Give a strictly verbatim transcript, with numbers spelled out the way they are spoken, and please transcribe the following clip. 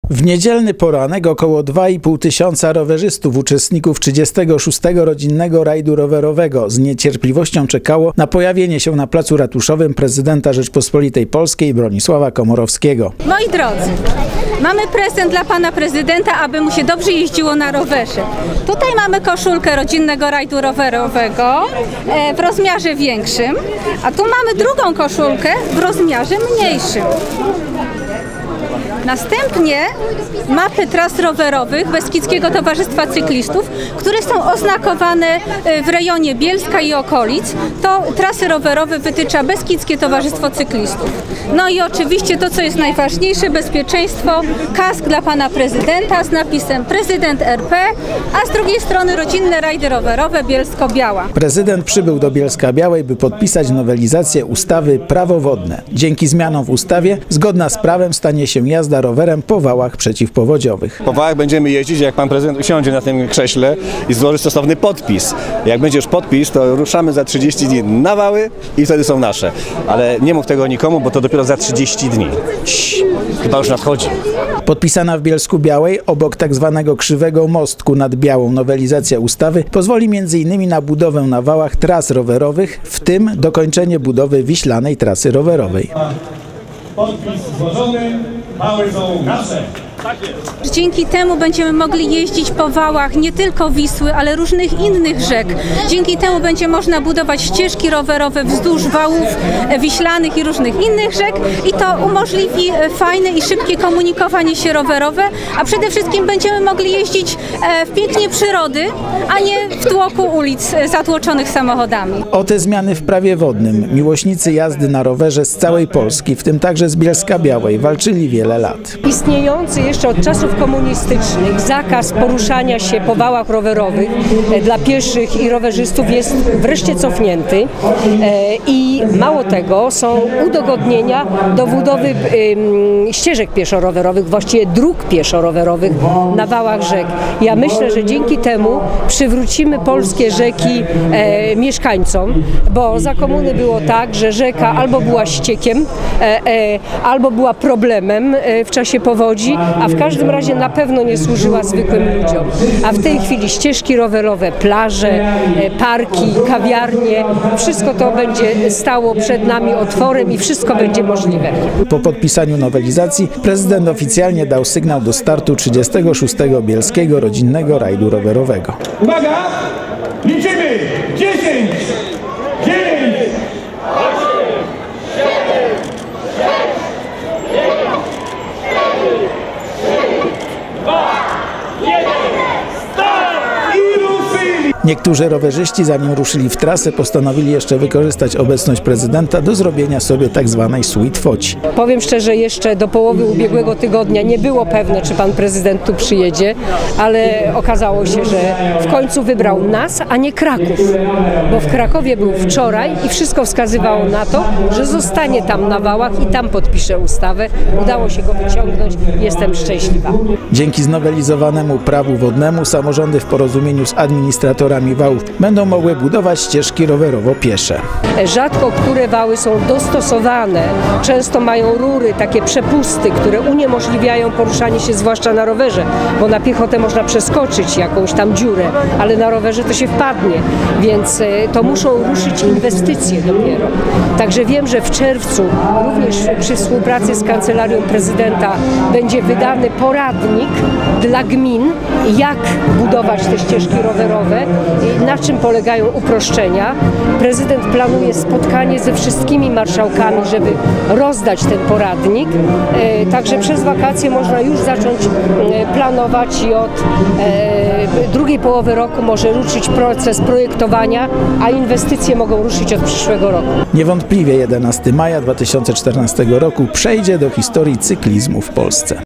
W niedzielny poranek około dwa i pół tysiąca rowerzystów, uczestników trzydziestego szóstego rodzinnego rajdu rowerowego z niecierpliwością czekało na pojawienie się na placu ratuszowym prezydenta Rzeczpospolitej Polskiej Bronisława Komorowskiego. Moi drodzy, mamy prezent dla pana prezydenta, aby mu się dobrze jeździło na rowerze. Tutaj mamy koszulkę rodzinnego rajdu rowerowego w rozmiarze większym, a tu mamy drugą koszulkę w rozmiarze mniejszym. Następnie mapy tras rowerowych Beskidzkiego Towarzystwa Cyklistów, które są oznakowane w rejonie Bielska i okolic. To trasy rowerowe wytycza Beskidzkie Towarzystwo Cyklistów. No i oczywiście to, co jest najważniejsze, bezpieczeństwo, kask dla pana prezydenta z napisem Prezydent R P, a z drugiej strony rodzinne rajdy rowerowe Bielsko-Biała. Prezydent przybył do Bielska-Białej, by podpisać nowelizację ustawy Prawo wodne. Dzięki zmianom w ustawie zgodna z prawem stanie się jazda rowerem po wałach przeciwpowodziowych. Po wałach będziemy jeździć, jak pan prezydent usiądzie na tym krześle i złoży stosowny podpis. Jak będzie już podpis, to ruszamy za trzydzieści dni na wały i wtedy są nasze. Ale nie mów tego nikomu, bo to dopiero za trzydzieści dni. Cii, chyba już nadchodzi. Podpisana w Bielsku-Białej obok tak zwanego krzywego mostku nad Białą nowelizacja ustawy pozwoli między innymi na budowę na wałach tras rowerowych, w tym dokończenie budowy wiślanej trasy rowerowej. Podpis złożony, wały są nasze. Dzięki temu będziemy mogli jeździć po wałach nie tylko Wisły, ale różnych innych rzek. Dzięki temu będzie można budować ścieżki rowerowe wzdłuż wałów wiślanych i różnych innych rzek i to umożliwi fajne i szybkie komunikowanie się rowerowe, a przede wszystkim będziemy mogli jeździć w pięknie przyrody, a nie w tłoku ulic zatłoczonych samochodami. O te zmiany w prawie wodnym miłośnicy jazdy na rowerze z całej Polski, w tym także z Bielska-Białej, walczyli wiele lat. Istniejący jeszcze od czasów komunistycznych zakaz poruszania się po wałach rowerowych dla pieszych i rowerzystów jest wreszcie cofnięty i mało tego, są udogodnienia do budowy ścieżek pieszo-rowerowych, właściwie dróg pieszo-rowerowych na wałach rzek. Ja myślę, że dzięki temu przywrócimy polskie rzeki mieszkańcom, bo za komuny było tak, że rzeka albo była ściekiem, albo była problemem w czasie powodzi, a w każdym razie na pewno nie służyła zwykłym ludziom. A w tej chwili ścieżki rowerowe, plaże, parki, kawiarnie, wszystko to będzie stało przed nami otworem i wszystko będzie możliwe. Po podpisaniu nowelizacji prezydent oficjalnie dał sygnał do startu trzydziestego szóstego Bielskiego Rodzinnego Rajdu Rowerowego. Uwaga! Liczymy! dziesięć, dziewięć, Niektórzy rowerzyści, zanim ruszyli w trasę, postanowili jeszcze wykorzystać obecność prezydenta do zrobienia sobie tak zwanej sweet foci. Powiem szczerze, jeszcze do połowy ubiegłego tygodnia nie było pewne, czy pan prezydent tu przyjedzie, ale okazało się, że w końcu wybrał nas, a nie Kraków, bo w Krakowie był wczoraj i wszystko wskazywało na to, że zostanie tam na wałach i tam podpisze ustawę. Udało się go wyciągnąć i jestem szczęśliwa. Dzięki znowelizowanemu prawu wodnemu samorządy w porozumieniu z administratorami wałów będą mogły budować ścieżki rowerowo-piesze. Rzadko które wały są dostosowane, często mają rury, takie przepusty, które uniemożliwiają poruszanie się zwłaszcza na rowerze, bo na piechotę można przeskoczyć jakąś tam dziurę, ale na rowerze to się wpadnie, więc to muszą ruszyć inwestycje dopiero. Także wiem, że w czerwcu również przy współpracy z Kancelarią Prezydenta będzie wydany poradnik dla gmin, jak budować te ścieżki rowerowe, na czym polegają uproszczenia. Prezydent planuje spotkanie ze wszystkimi marszałkami, żeby rozdać ten poradnik. Także przez wakacje można już zacząć planować i od drugiej połowy roku może ruszyć proces projektowania, a inwestycje mogą ruszyć od przyszłego roku. Niewątpliwie jedenastego maja dwa tysiące czternastego roku przejdzie do historii cyklizmu w Polsce.